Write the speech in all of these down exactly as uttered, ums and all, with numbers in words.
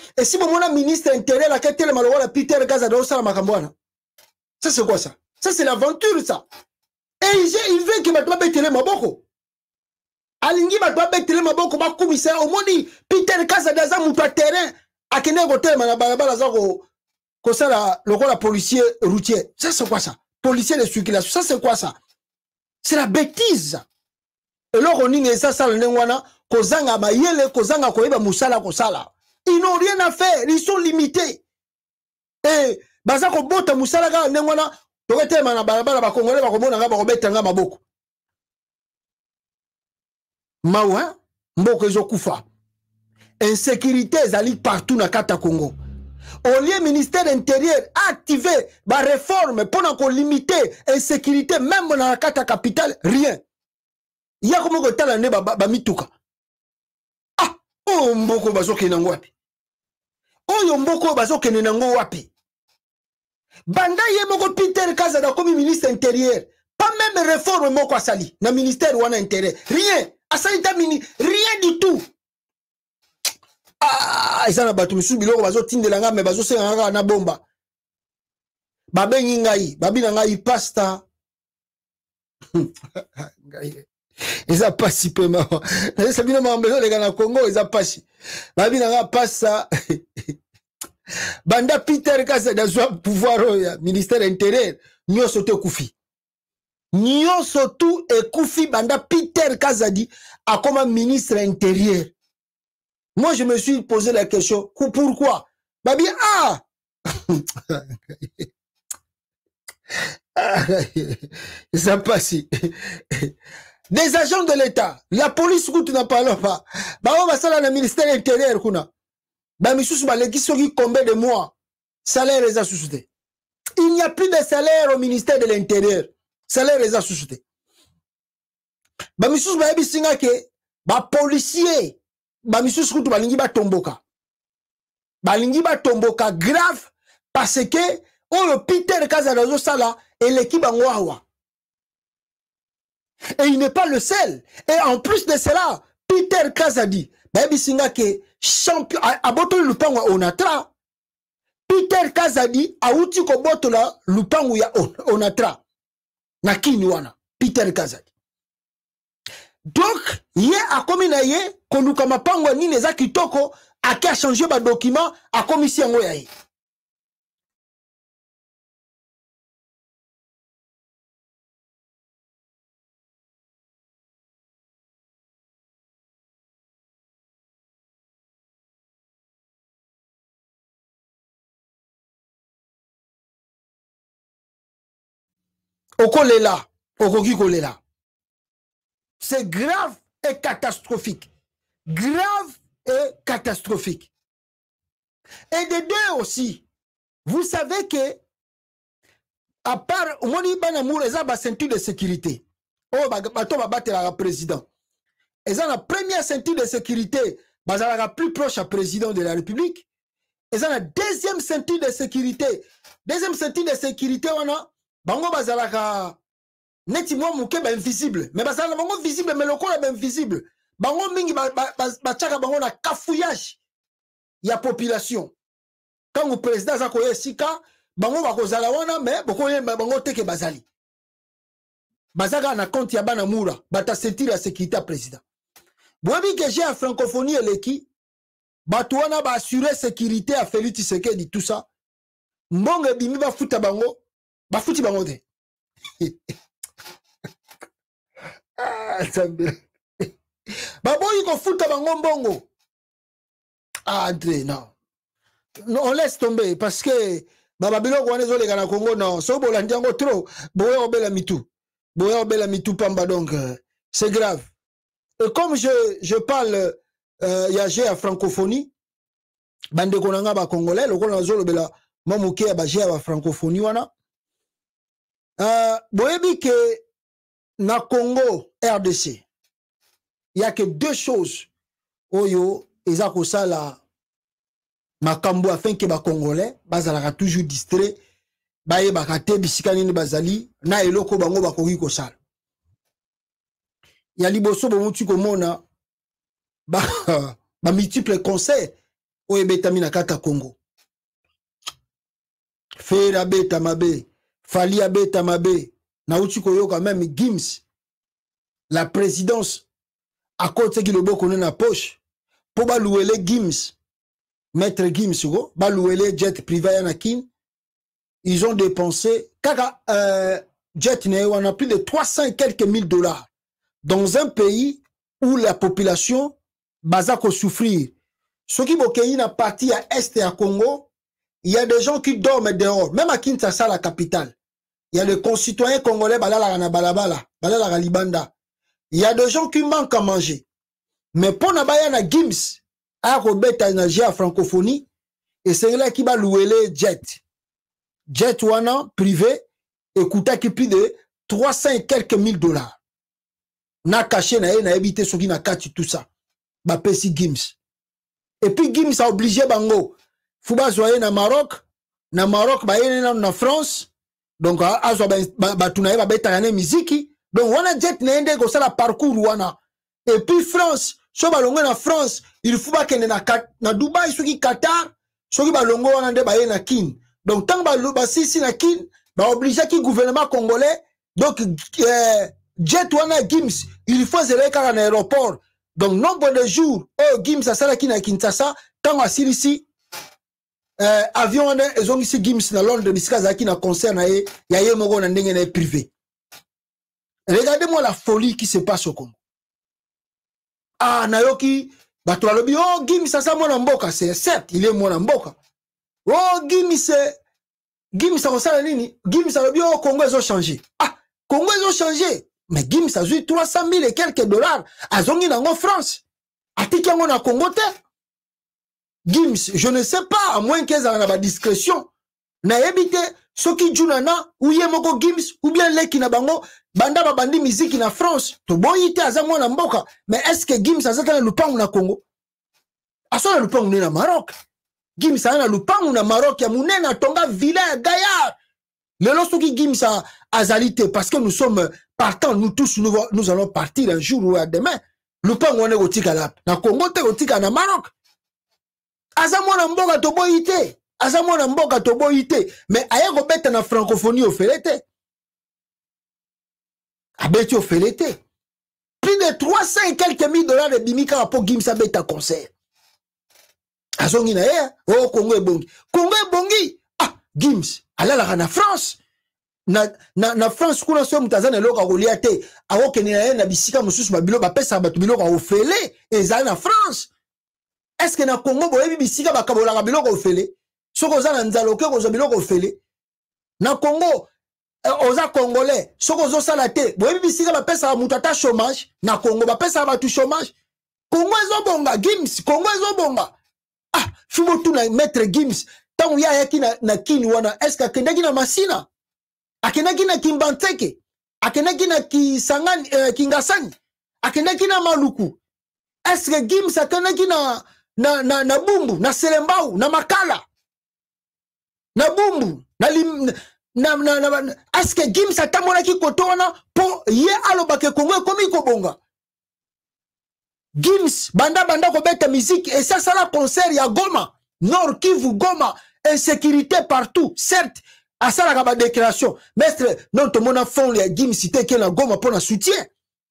Et si mon ministre intérieur a quitté le Malowa, Peter Kazadi au Sala Makambouana. Ça c'est quoi ça? Ça c'est l'aventure ça. Et il veut que Batouba Betele Maboko. Alingi Batouba Betele Maboko, ma commissaire, au monde Peter Kazadi a mon terrain. A Kenya Hotel, Manabalabala Zako, comme ça, le rôle policier routier. Ça c'est quoi ça? Policier de circulation. Ça c'est quoi ça? C'est la bêtise. Et là, on dit ça, ça, le Nengwana, Kozanga Mayele, Kozanga Koeba Moussala Kosala. Ils n'ont rien à faire, ils sont limités. Et, Bazako Bota Moussala Nengwana, Torete Manabalabala, Bakongole, Bakomona, Bakobetanga Maboko. Mawa, Mboko Zokufa. Insécurité, Zali partout dans Kata Congo. Au lieu ministère intérieur activé la réforme pour qu'on limite l'insécurité, même dans la Kata capitale, rien. Il y a comme un tel année, Bamituka. Ah, oh, Mboko Bazo Kenangwapi. Oh, Mboko Bazo Kenangwapi. Banda Yemoko Peter Kazada comme ministre intérieur. Pas même réforme Moko Asali, dans le ministère ou en intérieur. Rien. Asali Tamini, rien du tout. Ah, ils ont battu monsieur biloko bazo tindelanga mais bazo senga na bomba. Babengi ngai, babina ngai pasta. Ils ont pas si peu ma. Ça bino mambezo les gars na Congo, ils ont pas si. Babina ngai pasta. Banda Peter Kazadi a pouvoir ya ministère intérieur, nyoso te kufi. Nyoso tout et kufi banda Peter Kazadi a comme ministre intérieur. Moi, je me suis posé la question, pourquoi? Babi, ah! Ça passe. Des agents de l'État, la police, tu n'en parles pas. Bah, on va ça dans le ministère intérieur, kuna. Bah, mais sous qui combien de mois, salaire les a sous-soutés. Il n'y a plus de salaire au ministère de l'Intérieur. Salaire les a sous-soutés. Bah, mais sous bah, bah, policier. Ba misus kutu balingi ba tomboka. Balingi ba tomboka grave parce que on le Peter Kazadi sala et l'équipe en Wawa. Et il n'est pas le seul. Et en plus de cela, Peter Kazadi, baby singa ke champion a boto lupango onatra. Peter Kazadi a uti ko boto la lupango ya onatra. Na kini wana Peter Kazadi. Donc, yé a commis na yé, qu'on nous comme pango ni les akitoko, a qui a changé ba document, a commis si en yé. Okolela, okoki kolela. C'est grave et catastrophique. Grave et catastrophique. Et de deux aussi, vous savez que, à part, Moni Banamour, ils ont la ceinture de sécurité. Oh, bato va battre le président. Ils ont la première ceinture de sécurité, ils ont la plus proche à président de la République. Ils ont la deuxième ceinture de sécurité. Deuxième ceinture de sécurité, on a, bango bazalaka, neti moi mouke ba invisible. Mais bazalaka bango visible, mais le corps est invisible. Bango mingi ba ba tchaka bango na cafouillage. Il y a population. Quand le président Zakoye Sika, bango ba kozala wana, mais boko bango teke bazali. Bazaga na compte ya bana moura, bata ceinture la sécurité à président. Bobi que j'ai en francophonie et l'équipe, batouana ba assurer sécurité à Félix Tshisekedi tout ça. Mbonge bimi ba futa bango, ba futi bango de. Ah, ça me... Ba boyi ko futa bango mbongo. Ah, André, non. Non, on laisse tomber parce que Baba Bilo Kwane zo les gana Congo non, so bolandi yango trop, boye obela mitou. Boye obela mitou pamba donc euh, c'est grave. Et comme je je parle euh, y a j'ai à francophonie, bande konanga ba congolais, le kola zo lobela mamuke ya ba j'ai à francophonie wana. Euh boye bi que na Congo R D C, il y a que deux choses oyo ezako sala makambo afin que ba congolais bazalaka toujours distrait baye bakate bisika nini bazali na eloko bango bakoki ko sala ya liboso bomuti komona ba ba multiple conseils oye betami na kata Congo. Fera beta mabe, Fali beta mabe, na uchi koyoka même Gims, la présidence, à côté qui le beau connaît na poche, pour balouer les Gims, maître Gims, go, balouer les jet privé yanakin, ils ont dépensé, kaka, euh, jet on a plus de trois cents et quelques mille dollars, dans un pays où la population, bazako souffrir. Ceux qui vont na partie à Est et à Congo, il y a des gens qui dorment dehors, même à Kinshasa, la capitale. Il y a des concitoyens congolais, balala na balabala, balala libanda. Il y a des gens qui manquent à manger. Mais pour na na Gims, à Robert énergie à francophonie, et c'est là qui va louer les jets. Jet wana privé, écoutez qui plus de trois cents et quelques mille dollars. Na caché na ye na évité ce qui na kati tout ça. Ba pesi Gims. Et puis Gims a obligé bango. Fouba zoye na Maroc, na Maroc ba yene na France. Donc azo ba ba tunaye ba beta yane miziki. Donc wana jet na ende ko sala parcours wana. Et puis France, so ba longo na France, il faut ba kene na na Dubai soki Qatar, soki ba longo wana nde ba yena kin. Donc tant ba ba sisi na kin, ba obligé ki gouvernement congolais. Donc euh, jet wana Gims, il faut zéro kara na aéroport. Donc nombre de jours, oh Gims a sala ki na Kinshasa, tant a ici euh, avion wana ezongi si Gims na Londres bisika zaki na concert na ye, ya ye moko na ndenge na privé. Regardez-moi la folie qui se passe au Congo. Ah nayoki bato balobi oh Gims asa mwana mboka, c'est certes, il est mwana mboka. Oh Gims Gims a kosala nini? Gims a lobi oh Congo ezo changer. Ah, Congo ezo changer. Mais Gims a joué trois cent mille et quelques dollars à zongi nango France. Atiki yango na Congo te. Gims, je ne sais pas, à moins qu'ils aient la discrétion. Na ebite, ceux qui jouent nana, ou yé moko Gims, ou bien les qui na bango, banda ba bandi musique na France. To boyite azamwa na mboka. Mais est-ce que Gims a zaka na lupangu na Congo? Aso na lupangu na Maroc. Gims a na lupangu na Maroc, ya mounen na tonga villa ya Gaillard. Le lorsque Gims a azalité, parce que nous sommes partants, nous tous, nous, nous allons partir un jour ou à demain. Lupangu wane gotika la. Na Congo te gotika na Maroc. Azamo na mboka tobo ite. Azamo na mboka tobo ite. Mais aye robeta na francophonie au felete. Abeti au felete. Plus de trois cents et quelques mille dollars de bimika pour Gims a beta concert. Azongi na ye. Oh, Congo e bongi. Congo e bongi. Ah, Gims. Alala na France. Na, na, na France kuna so mutazana loka goliate. Awo keni na ye na bisika mususu babilo bapesa batu biloko au fele. Ezali na France. Est-ce que na Congo boyebi bisika bakabolaka biloko ofele? Soko oza na nzaloke kozo biloko ofele. Na Congo eh, oza congolais, soko ozo sala te, boyebi bisika bapesa mutu ata chômage, na Congo bapesa batu chômage. Congo ezo bonga Gims, Congo ezo bonga. Ah, fumo tu na maître Gims, tangu ya yaki na, na kini wana, est-ce que akendaki na Masina? Akendaki na Kimbanteke? Akendaki na Kisangani, eh, Kingasani? Akendaki na Maluku? Est-ce que Gims akendaki na Na, na, na Bumbu, na Selembao, na Makala, na Bumbu, na lim, na, na, na, na, est-ce que Gims a tamona ki kotona po ye alobake Congo komi kobonga? Gims, banda banda ko beta musique, et ça, ça la concert ya Goma, Nord Kivu, Goma, insécurité partout, certes, à ça la déclaration, mais non, tout le monde a fond les Gims, cité qu'il a Goma pour un soutien.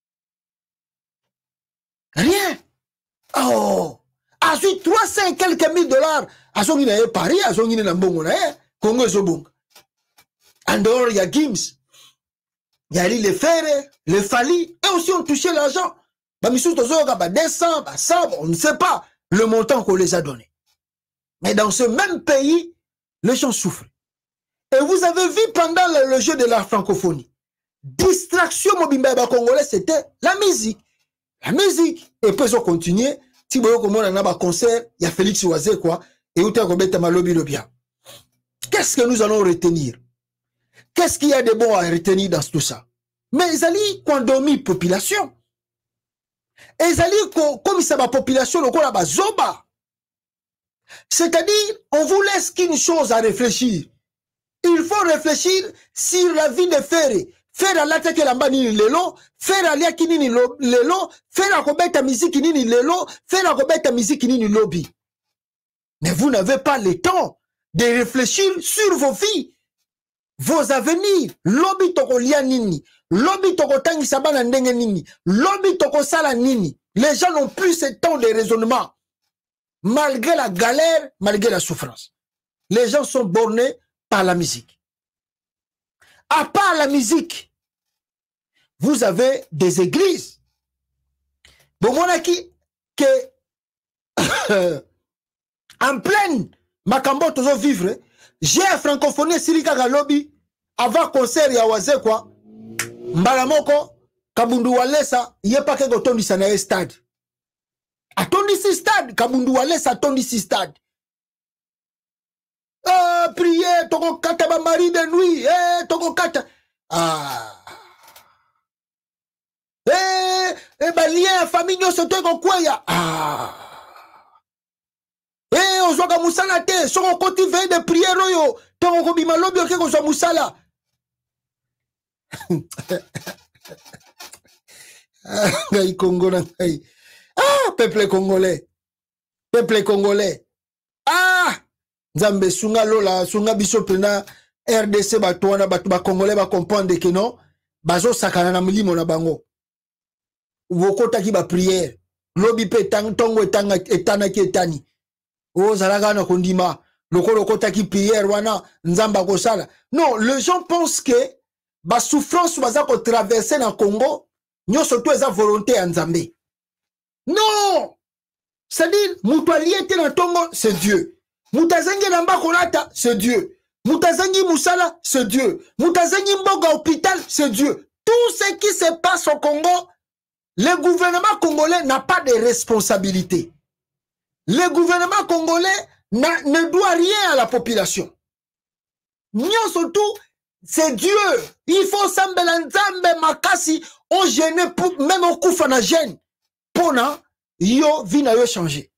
Rien. Oh! A su trois cents et quelques mille dollars. A son guiné Paris, a son guiné Nambongo na ye. Congo est bon. En dehors, il y a Gims. Il y a les Ferre, les Fali. Et aussi, on touché l'argent. Bah, monsieur Tozoga, bah, deux cents, bah, cent, on ne sait pas le montant qu'on les a donné. Mais dans ce même pays, les gens souffrent. Et vous avez vu pendant le, le jeu de la francophonie, distraction mobimba congolais, c'était la musique. La musique. Et puis, on continue. Si vous voyez comment on a un concert, il y a Félix Oazé, quoi, et où tu as malobi le bien. Qu'est-ce que nous allons retenir? Qu'est-ce qu'il y a de bon à retenir dans tout ça? Mais ils allaient condomi population. Et ils allaient comme ça, la population, le la zoba. C'est-à-dire, on vous laisse qu'une chose à réfléchir. Il faut réfléchir sur la vie de Ferré. Faire l'attaque la nini lelo, faire alia kinini lelo, faire akobeta musique nini lelo, faire akobeta musique nini lobby. Mais vous n'avez pas le temps de réfléchir sur vos vies, vos avenirs. Lobi toko lia nini, lobi toko tangi sabana ndenge nini, lobi toko sala nini. Les gens n'ont plus ce temps de raisonnement. Malgré la galère, malgré la souffrance. Les gens sont bornés par la musique. À part la musique, vous avez des églises. Bon, mon aki, que en pleine Makambo toujours vivre, j'ai un francophonie Silika Galobi avant concert ya waze quoi. Mbalamoko Kabundu Walesa yepa ke gotondi sana stade. Atondi si stade Kabundu Walesa atondi si stade. Ah, prier toko kata ba mari de nuit, eh toko kata. Ah. Eh, eh ba lien famille nyo soto ko kwaya. Ah. Eh, on zoga musala te, soko koti veille de prière yo, toko ko bima lobi oke ko zo musala. Ah, Congo, ah, peuple congolais. Peuple congolais. Ah, Nzambe sunga lola, sunga biso pena R D C batouana batu ba congolais ba comprendre que non, bazo sakana na milimo na bango. Wokota ki ba prière. Lobi pe tang tongo etanga etana ki etani. O zalaga na kondima, loko lokota ki prière wana nzamba ko sala. Non, les gens pensent que ba souffrance baza ko traverser na Congo, nyo surtout eza volonté ya Nzambe. Non! C'est-à-dire, moutali ete na tongo, c'est Dieu. Moutazangi namba kolata, c'est Dieu. Moutazangi musala, c'est Dieu. Moutazangi mboga hôpital, c'est Dieu. Tout ce qui se passe au Congo, le gouvernement congolais n'a pas de responsabilité. Le gouvernement congolais ne doit rien à la population. Nyon surtout, c'est Dieu. Il faut sambela nzambe makasi au gêner pour même au koufa na gêne. Pona yo vina yo changer.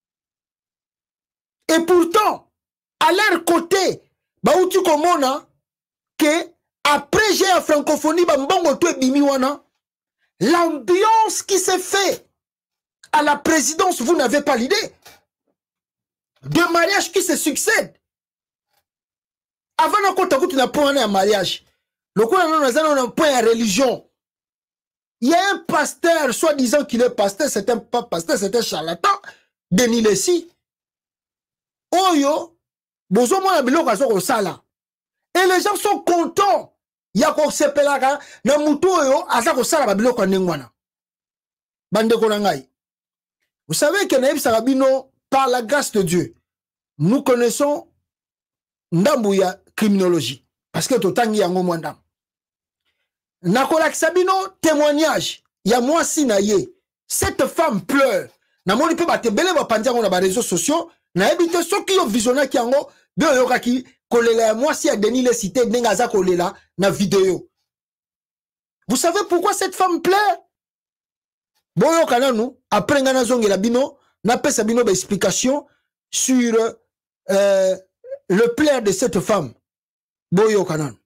Et pourtant, à leur côté, ba utu komona que après j'ai la francophonie ba mbongo to bimi wana, l'ambiance qui s'est fait à la présidence, vous n'avez pas l'idée. De mariages qui se succèdent. Avant de compter tu n'as pas un mariage. Le coup on a un point à religion. Il y a un pasteur, soi-disant qu'il est pasteur, c'est un pas pasteur, c'est un charlatan, Denis Lessi. Oyo, bozo mo na biloko azoko sala. Et les gens sont contents. Il y a ko sepelaka na mutu oyo azako sala ba biloko ndengwana. Bande ko ngai. Vous savez que Naïb Sarabino, par la grâce de Dieu, nous connaissons Ndambouya criminologie. Parce que totangi yango mwandam. Nakolak Sabino, témoignage. Ya moi si na ye. Cette femme pleure. Na moni pe bate bele ba pandia na ba réseaux sociaux. Na ebite soki yo visionna ki yango. Be yo kaki kolela moi si a Denis le cité dengaza kolela na vidéo. Vous savez pourquoi cette femme pleure? Boyo kananou, après ngana zongi la bino, na pesa bino ba explication sur euh, le plaire de cette femme. Boyo kananou.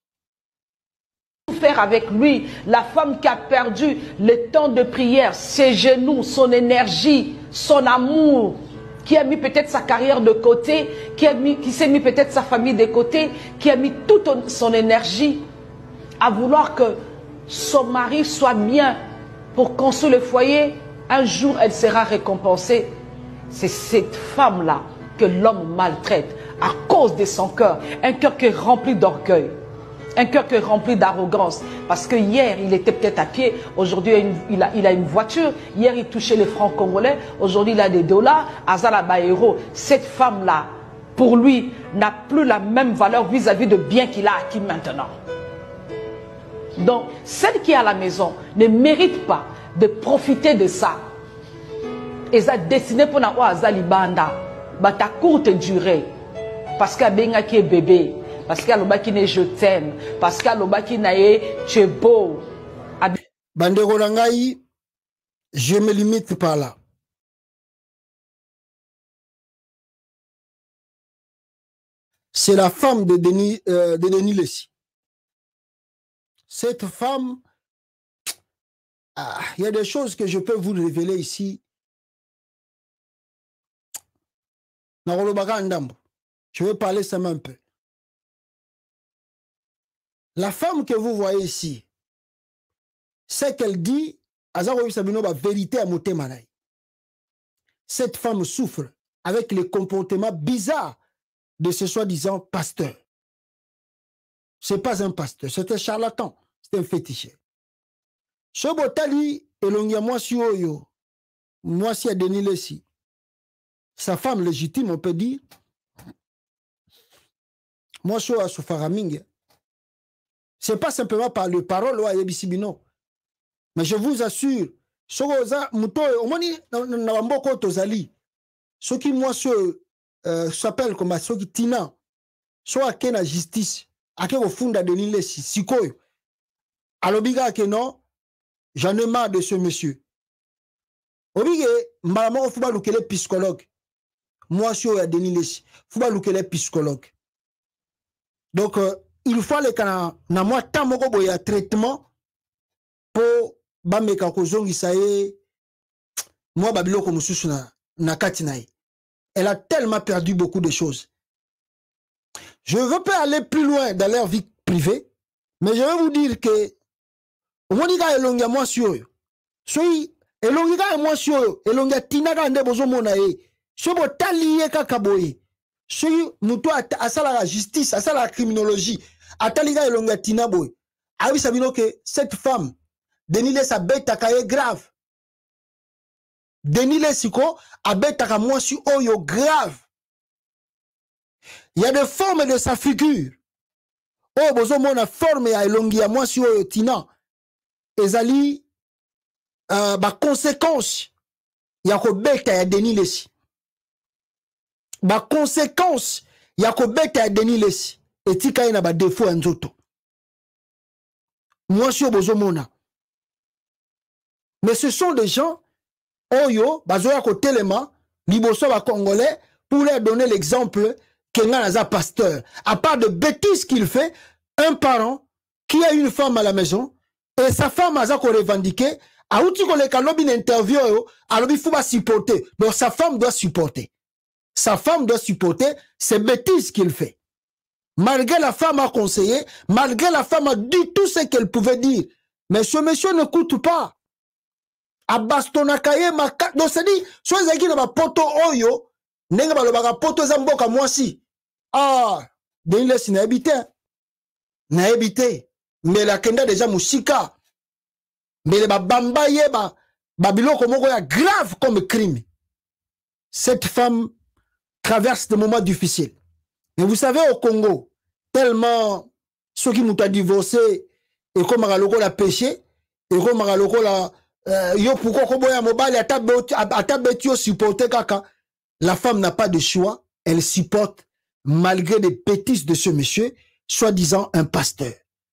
Faire avec lui, la femme qui a perdu le temps de prière, ses genoux, son énergie, son amour, qui a mis peut-être sa carrière de côté, qui a mis, qui s'est mis peut-être sa famille de côté, qui a mis toute son énergie à vouloir que son mari soit bien pour construire le foyer. Un jour, elle sera récompensée. C'est cette femme-là que l'homme maltraite à cause de son cœur, un cœur qui est rempli d'orgueil. Un cœur qui est rempli d'arrogance. Parce que hier, il était peut-être à pied. Aujourd'hui, il a, il a une voiture. Hier, il touchait les francs congolais. Aujourd'hui, il a des dollars. Azala Baero. Cette femme-là, pour lui, n'a plus la même valeur vis-à-vis de bien qu'il a acquis maintenant. Donc, celle qui est à la maison ne mérite pas de profiter de ça. Et ça destiné pour na Azali Banda. Bata courte durée. Parce qu'à Benga qui est bébé. Parce qu'à l'obaki ne je t'aime. Parce qu'à l'obaki nae tu es beau. Bandeko Rangaï, je me limite par là. C'est la femme de Denis, euh, de Denis Lessi. Cette femme, ah, il y a des choses que je peux vous révéler ici. Je vais parler seulement un peu. La femme que vous voyez ici, c'est qu'elle dit, vérité à motema. Cette femme souffre avec les comportements bizarres de ce soi-disant pasteur. Ce n'est pas un pasteur, c'est un charlatan, c'est un féticheur. Ce botali, elongia moi si oyo, moi si a Denis Lessi, sa femme légitime, on peut dire, moi si a Soufaramingue, ce n'est pas simplement par le parole ou à Yebisibino, mais je vous assure, ce qui moi s'appelle comme ce qui tina, soit à la justice, à au fond de Denis Lessi, sikoyo, alobiga que non, j'en ai marre de ce monsieur. Obige, maman, faut pas louer les psychologues. Moi, je suis à Denis Lessi, faut pas louer les psychologues. Donc, euh, il faut aller quand na moi tant moko boya traitement pour ba meka ko zongi saye moi babilo ko mususu na na katinaï. Elle a tellement perdu beaucoup de choses. Je ne veux pas aller plus loin dans leur vie privée, mais je vais vous dire que Monika elonga moi sur soyi elonga moi sur elonga tinaka nde bozo mona e so bo taliye kaka boye soyi muto asala la justice asala la criminologie ataliga elonga tina boye awi sabino que cette femme Denis Lessi abetaka ye grave. Denis Lessi ko abetaka moi sur oyo grave. Il y a des formes de sa figure. Oh bozo mona forme ya elongi ya moi sur oyo tina. Ezali euh, ba conséquence ya ko beta ya Denis Lessi. Ba conséquence ya ko beta ya Denis Lessi. Etika ina ba défaut nzoto. Moi sur bozo mona. Mais ce sont des gens, oyo, bazoya ko telema, liboso ba congolais, pour leur donner l'exemple qu'un naza pasteur. À part de bêtises qu'il fait, un parent qui a une femme à la maison, et sa femme a ko revendiqué, a outi ko le kalobi l'interview, a lobi faut pas supporter. Donc sa femme doit supporter. Sa femme doit supporter ces bêtises qu'il fait. Malgré la femme a conseillé, malgré la femme a dit tout ce qu'elle pouvait dire. Mais ce monsieur ne coûte pas. Abastonakaye maka donc c'est dit soit zaki na ba poto oyo nenga ba lobaka poto za mboka mwasi ah Denis Lessi na habité na habité mais la kenda déjà musika mais le ba bamba ye ba babiloko moko ya grave comme crime. Cette femme traverse des moments difficiles. Mais vous savez au Congo tellement ceux qui m'ont divorcé et comme maloko la péché et comme maloko la Euh, yo pourquoi koboya mobile atabetio supporter kaka. La femme n'a pas de choix, elle supporte malgré les bêtises de ce monsieur, soi-disant un pasteur.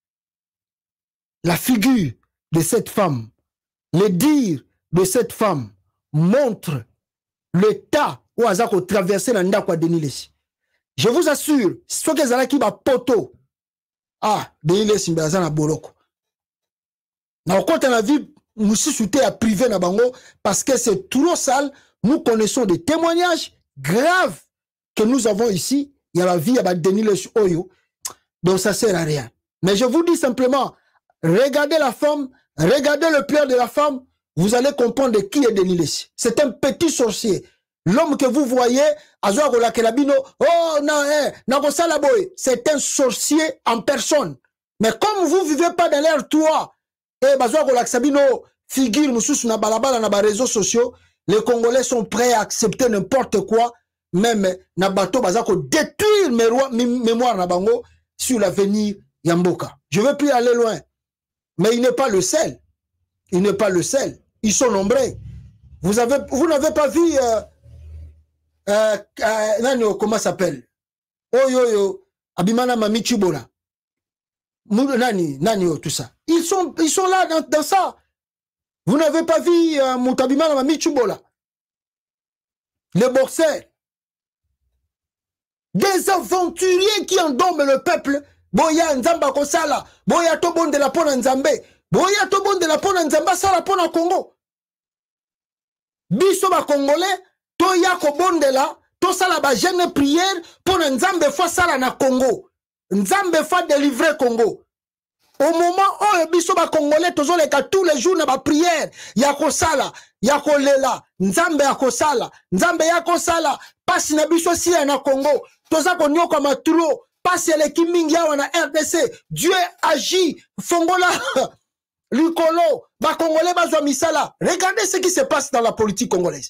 La figure de cette femme, le dire de cette femme montre l'état où Azako traversé l'andakwa Denis Lessi. Je vous assure, ce que Zalaki ba poto, ah, Denis Lessi mbazana boloko. Na okota na vie nous souhaitons à privé na bango parce que c'est trop sale. Nous connaissons des témoignages graves que nous avons ici. Il y a la vie, il y a Denis Lessi Oyo. Donc ça sert à rien. Mais je vous dis simplement, regardez la femme, regardez le pleur de la femme, vous allez comprendre qui est Denis Lessi. C'est un petit sorcier. L'homme que vous voyez, oh non, eh, c'est un sorcier en personne. Mais comme vous ne vivez pas dans l'air toit, et bazoa kolakisabino figure mususu na balabala na ba réseaux sociaux, les Congolais sont prêts à accepter n'importe quoi, même na bato bazako détruire mémoire na bango sur l'avenir Yamboka. Je ne veux plus aller loin, mais il n'est pas le seul. Il n'est pas le seul. Ils sont nombreux. Vous avez, vous n'avez pas vu euh, euh, euh, comment ça s'appelle? Oh yo yo, Abimana Mami Chibola. Nani, nani, tout ça. Ils sont, ils sont là dans, dans ça. Vous n'avez pas vu euh, Moutabima na Michubola. Les boxeurs. Des aventuriers qui endorment le peuple. Boya Nzamba Kosala. Boya Tobon de la Pona Nzambe. Boya Tobon de la Pona Nzamba Sala Pona Congo. Biso ba Congolais. Toya Kobon de la. tout ça là bas jeune prière pour nzambe fois ça là na Congo nzambe fois délivrer Congo au moment où biso ba congolais tozo leka tous les jours na ba prière ya ko sala ya ko lela nzambe ya ko sala nzambe ya ko sala pasi na biso si na Congo toza ko nyoka maturo pasi le kimingi ya na R D C Dieu agit fongola Likolo, ba Congolais bazwa misala. Regardez ce qui se passe dans la politique congolaise.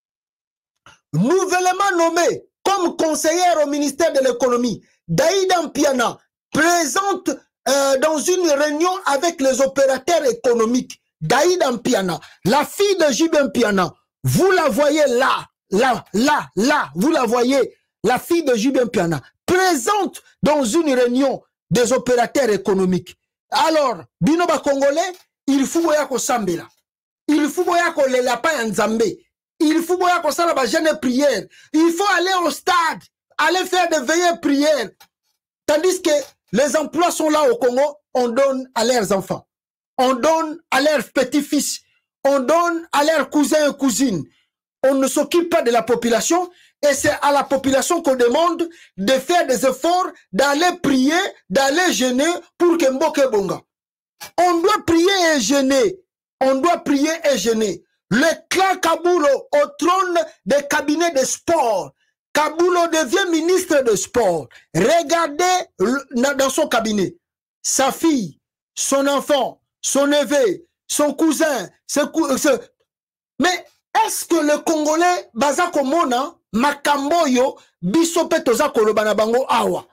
Nouvellement nommé comme conseillère au ministère de l'économie, Daïda Mpiana présente euh, dans une réunion avec les opérateurs économiques. Daïda Mpiana, la fille de J B Mpiana, vous la voyez là, là, là, là, vous la voyez, la fille de J B Mpiana, présente dans une réunion des opérateurs économiques. Alors, bino ba Congolais, il faut boya ko sambela. Il faut boya ko lela pa nzambe. Il faut boya ko sala ba jeune prière. Il faut aller au stade, aller faire des veillées prières. Tandis que les emplois sont là au Congo, on donne à leurs enfants. On donne à leurs petits-fils. On donne à leurs cousins et cousines. On ne s'occupe pas de la population. Et c'est à la population qu'on demande de faire des efforts, d'aller prier, d'aller jeûner pour que Mboke Bonga. On doit prier et jeûner. On doit prier et jeûner. Le clan Kaboulo au trône des cabinets de sport. Kaboulo devient ministre de sport. Regardez le, dans son cabinet. Sa fille, son enfant, son neveu, son cousin, ses cou ce... Mais est-ce que le Congolais, Bazako Mona, Makamboyo, Bisope Toza Kolobana Bango Awa?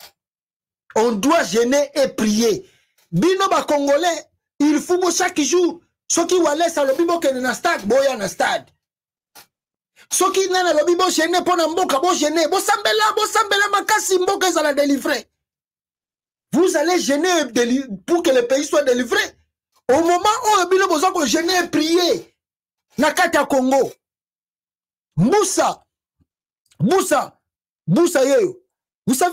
On doit jeûner et prier. Bino ba Congolais, il faut chaque jour. Ce qui va laisser le bibo que na stade, boya na stade. Ce qui n'a le bibo jeûner pour Mboka, bo jeûner, bo sambela, bo sambela makasi Mboka za la délivrer. Vous allez jeûner pour que le pays soit délivré. Au moment où le bino besoin de jeûner et prier, Nakata Congo, Moussa, Moussa, Moussa Yeyo. Vous savez,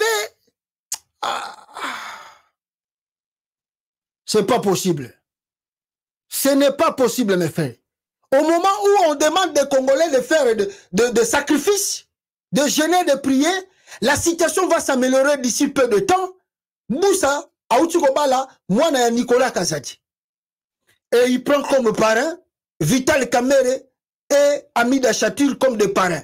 ah, c'est pas possible. Ce n'est pas possible, mes frères. Au moment où on demande des Congolais de faire des de, de sacrifices, de jeûner, de prier, la situation va s'améliorer d'ici peu de temps. Moussa, Aoutikobala, moi, na Nicolas Kazadi. Et il prend comme parrain Vital Kamere et Amida Chatur comme des parrains.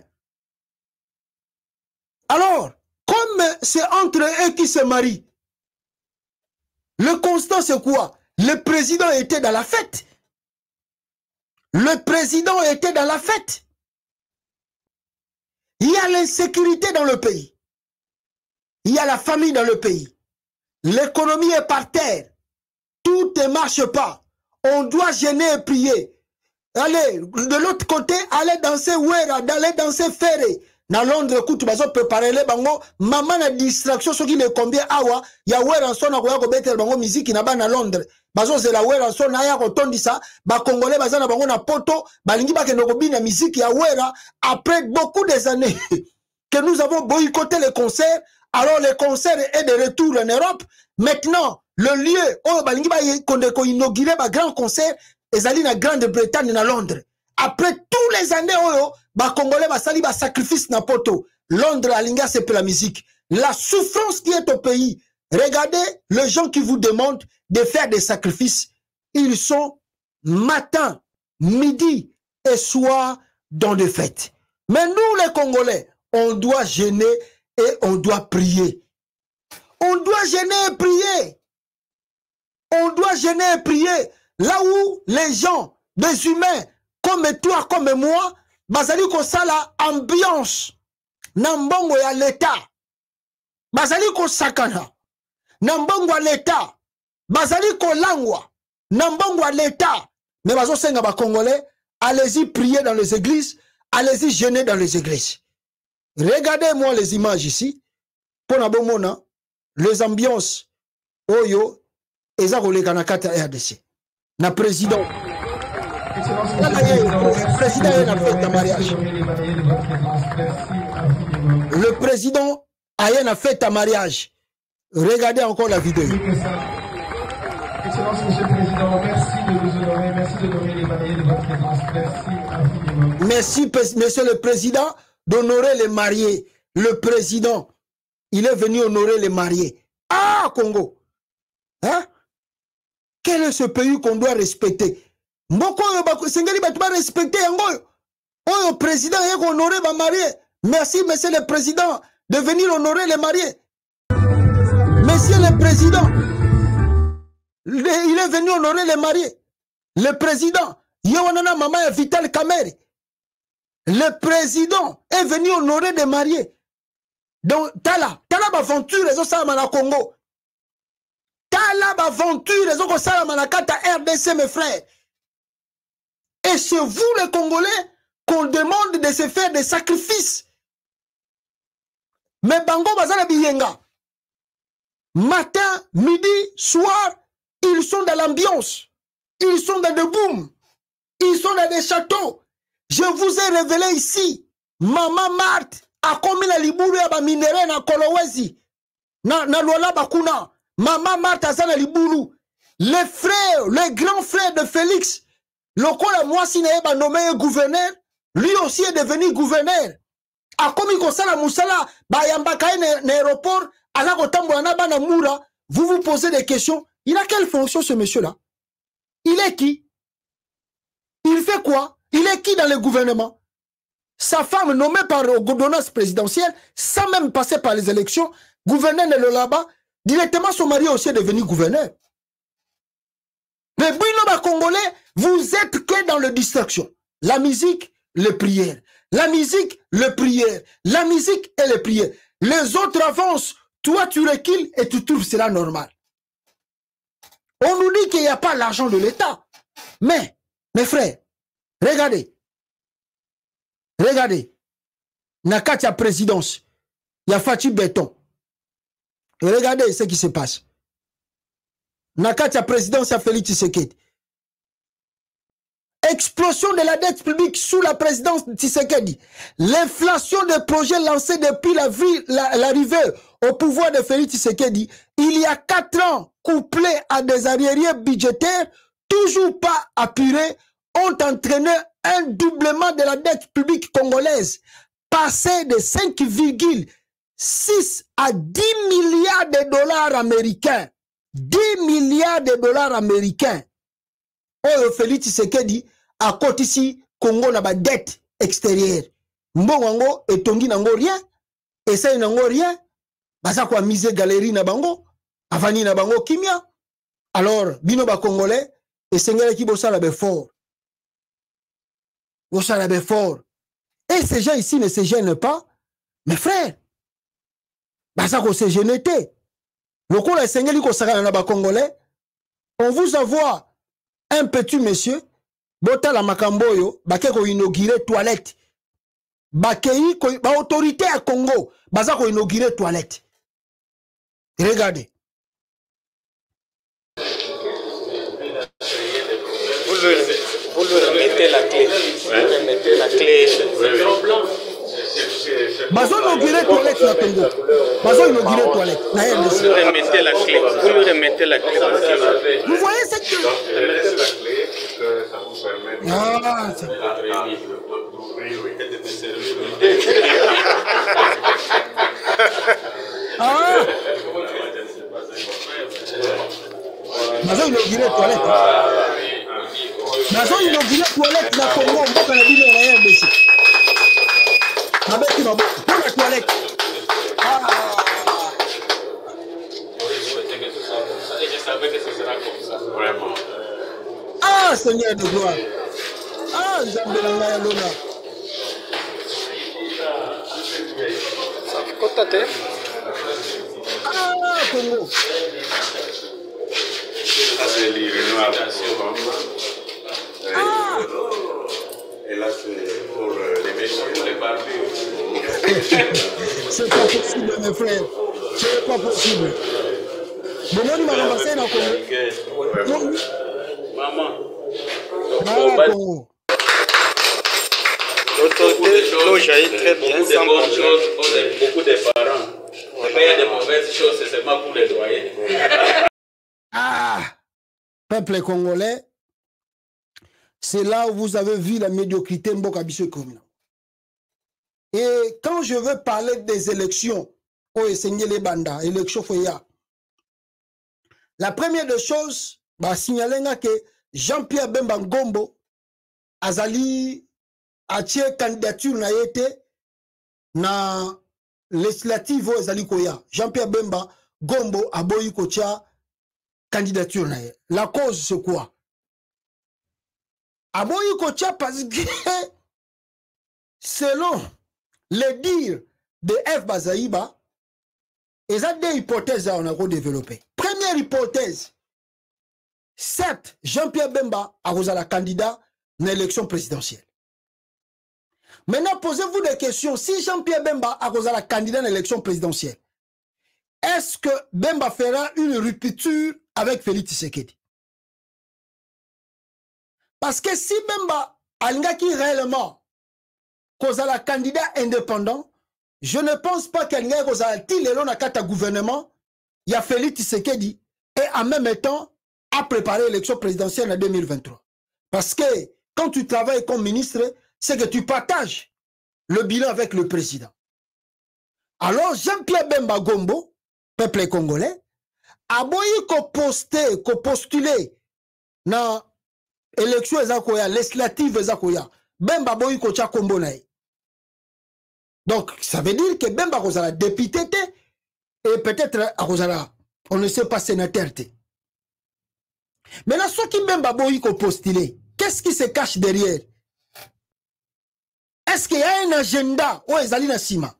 Alors, comme c'est entre eux qui se marient, le constat c'est quoi? Le président était dans la fête. Le président était dans la fête. Il y a l'insécurité dans le pays. Il y a la famine dans le pays. L'économie est par terre. Tout ne marche pas. On doit jeûner et prier. Allez, de l'autre côté, allez danser Wera, d'aller danser Ferré. Dans Londres, écoute, bazo préparer les bango, maman na distraction, ce qui ne combien awa, ya Wera en son, na koya ko betel bango musique na ba na Londres. Bazo c'est la Wera en son, na ya ko tondi sa, ba Congolais baza na bango na poto, ba lingi ba ke no kobi na musique ya Wera, après beaucoup des années que nous avons boycotté les concerts, alors les concerts est de retour en Europe. Maintenant, le lieu où ba lingi ba ko inaugurer ba grand concert, ezali na Grande-Bretagne na Londres. Après tous les années, oh, bah Congolais va sali ba sacrifice na poto. Londres alinga c'est pour la musique. La souffrance qui est au pays. Regardez les gens qui vous demandent de faire des sacrifices. Ils sont matin, midi et soir dans des fêtes. Mais nous les Congolais, on doit jeûner et on doit prier. On doit jeûner et prier. On doit jeûner et prier. Là où les gens, des humains, comme toi, comme moi, bazali ko sala ambiance na mbongo ya l'État. Bazali ko sakana na mbongo ya l'État. Bazali ko langwa na mbongo ya l'État. Mais bazo senga ba Congolais, allez-y prier dans les églises, allez-y jeûner dans les églises. Regardez-moi les images ici. Pour na bomona, les ambiances oyo eza koleka na kata R D C. Na président Le président a une fête à mariage. Le président a une fête à mariage. Regardez encore la vidéo. Excellence, Monsieur le Président, merci de nous honorer, merci de donner les balayer de votre présence. Merci infiniment. Merci, Monsieur le Président. d'honorer les mariés. Le président, il est venu honorer les mariés. Ah, Congo. Hein? Quel est ce pays qu'on doit respecter? Mboko Sengeli doit respecter Yango. Oh, le président est honoré les mariés. Merci, monsieur le président, de venir honorer les mariés. Monsieur le président, il est venu honorer les mariés. Le président, Yohanana Mama Vital Kamere. Le président est venu honorer des mariés. Donc, Tala, Tala Baventure, les autres à Congo. Tala Baventure, les autres à Manakata R D C, mes frères. Et c'est vous, les Congolais, qu'on demande de se faire des sacrifices. Mais Bango Bazala Biyenga. Matin, midi, soir, ils sont dans l'ambiance. Ils sont dans des booms. Ils sont dans des châteaux. Je vous ai révélé ici. Maman Marthe a commis la liburu ya ba minere na Kolowezi. Na, na Lola Bakuna. Maman Marthe a na liburu. Les frères, les grands frères de Félix. Lokola Mwasi na nommé gouverneur. Lui aussi est devenu gouverneur. A commis Kosala Moussala. Bayambaka n'aéroport. Vous vous posez des questions. Il a quelle fonction ce monsieur-là? Il est qui? Il fait quoi? Il est qui dans le gouvernement? Sa femme nommée par l'ordonnance présidentielle, sans même passer par les élections, gouverneur de là-bas, directement son mari aussi est devenu gouverneur. Mais Bino Congolais, vous êtes que dans le distraction. La musique, les prières. La musique, les prières. La musique et les prières. Les autres avancent. Toi, tu recules et tu trouves cela normal. On nous dit qu'il n'y a pas l'argent de l'État. Mais, mes frères, regardez. Regardez. Nakatia présidence. Il y a Fatih Béton. Et regardez ce qui se passe. Nakatia présidence, il y a Félix Tshisekedi. Explosion de la dette publique sous la présidence de Tshisekedi. L'inflation des projets lancés depuis l'arrivée la, la au pouvoir de Félix Tshisekedi, il y a quatre ans, couplés à des arriérés budgétaires, toujours pas apurés, ont entraîné un doublement de la dette publique congolaise, passé de cinq virgule six à dix milliards de dollars américains. dix milliards de dollars américains. Oh, Félix Tshisekedi, à côté ici, Congo n'a pas de dette extérieure. Mbongo et Tongi n'a rien. Et ça n'a rien. Basa quoi mise galerie na bango. Avani na bango kimia. Alors, bino ba Congolais, et Seigneur qui bossa la fort. Bossa la fort. Et ces gens ici ne se gênent pas. Mes frères, basa quoi se gêner. Le coup, le Seigneur qui bossa na ba Congolais, on vous envoie un petit monsieur, bota la makamboyo, bake ko inaugurer toilette. Bakei ko ba autorité à Congo, baza ko inaugurer toilette. Regardez. Vous lui, vous lui remettez la clé. Vous lui remettez la clé. Bazo inaugurer toilette na Congo. Bazo inaugurer toilette. Vous lui remettez la clé. Vous lui remettez la clé. Vous voyez cette clé? Remettez la clé que ça vous permet de... Ah, c'est... Ah! Bazo inaugurer toilette. Bazo inaugurer toilette na Congo. Mboka na bino na R D C. Avec ma boque. Pour la toilette. Ah! Je savais que ce sera comme ça. Vraiment. Ah, Seigneur de gloire. Ah, Zambelanga Yalona. Côté. Ah, Congo. Ça, c'est l'irrénovation. Ah! Et là, c'est pour les messieurs, les barbus. C'est pas possible, mes frères. C'est pas possible. Bon, on m'a ramassé dans le Congo. Maman. Ah, Congo. L'autorité l'eau jaillit très bien. Beaucoup de bonnes choses pour beaucoup de parents. Il y a des mauvaises choses, c'est seulement pour les doyers. Ah! Peuple congolais, c'est là où vous avez vu la médiocrité Mboka Biso Komina. Et quand je veux parler des élections, oh, les banda, élections Foya, la première des choses, bah, signaler que Jean-Pierre Bemba Ngombo, Azali, a tiré candidature na été, na législative aux Azali Koya. Jean-Pierre Bemba Ngombo a boyi kocha candidature na été. La cause, c'est quoi? A boyi kocha parce que, selon les dires de F. Bazaïba, il y a deux hypothèses à on a développées. Première hypothèse, certes, Jean-Pierre Bemba a la candidat dans l'élection présidentielle. Maintenant, posez-vous des questions. Si Jean-Pierre Bemba a la candidat dans l'élection présidentielle, est-ce que Bemba fera une rupture avec Félix Tshisekedi? Parce que si Bemba a qui réellement la candidat indépendant, je ne pense pas qu'il y ait un gouvernement, il y a Félix Tshisekedi, et en même temps, à préparer l'élection présidentielle en deux mille vingt-trois. Parce que quand tu travailles comme ministre, c'est que tu partages le bilan avec le président. Alors, Jean-Pierre Bemba Ngombo, peuple congolais, a boyi ko poster, ko postuler dans l'élection législative, Bemba boyi ko cha kombo na ye. Donc, ça veut dire que Bemba Rosala député et peut-être Rosala, on ne sait pas sénateur. Maintenant, ceux qui Bemba Boyi ko postulé, qu'est-ce qui se cache derrière? Est-ce qu'il y a un agenda ou ezali na sima?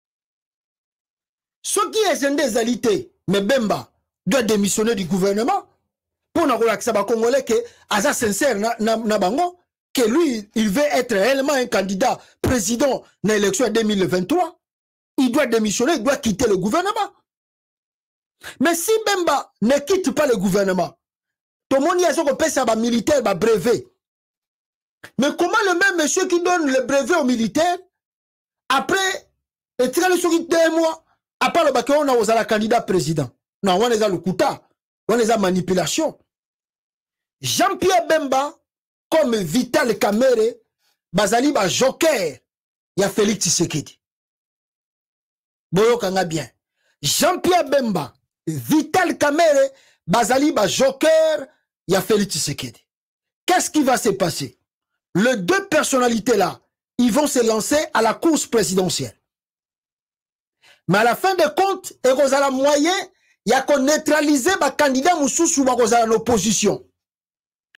Ceux qui agenda ezalité, mais Bemba doit démissionner du gouvernement pour na relaxer ba Congolais que aza sincère na, na, na bango, que lui, il veut être réellement un candidat président dans l'élection deux mille vingt-trois, il doit démissionner, il doit quitter le gouvernement. Mais si Bemba ne quitte pas le gouvernement, tout le monde y a ce qu'on peut ça, militaire, bah, brevet. Mais comment le même monsieur qui donne le brevet aux militaires, après, et tire le souris deux mois, après le bac, on a osé la candidat président. Non, on est à le kouta, on est à manipulation. Jean-Pierre Bemba, comme Vital Kamerhe, Bazali ba joker, il y a Félix Tshisekedi. Boyo kanga bien. Jean-Pierre Bemba, Vital Kamerhe, Bazali ba joker, il y a Félix Tshisekedi. Qu'est-ce qui va se passer? Les deux personnalités-là, ils vont se lancer à la course présidentielle. Mais à la fin de compte, il y a un moyen, il y a qu'on neutraliser le candidat Moussoussou en opposition.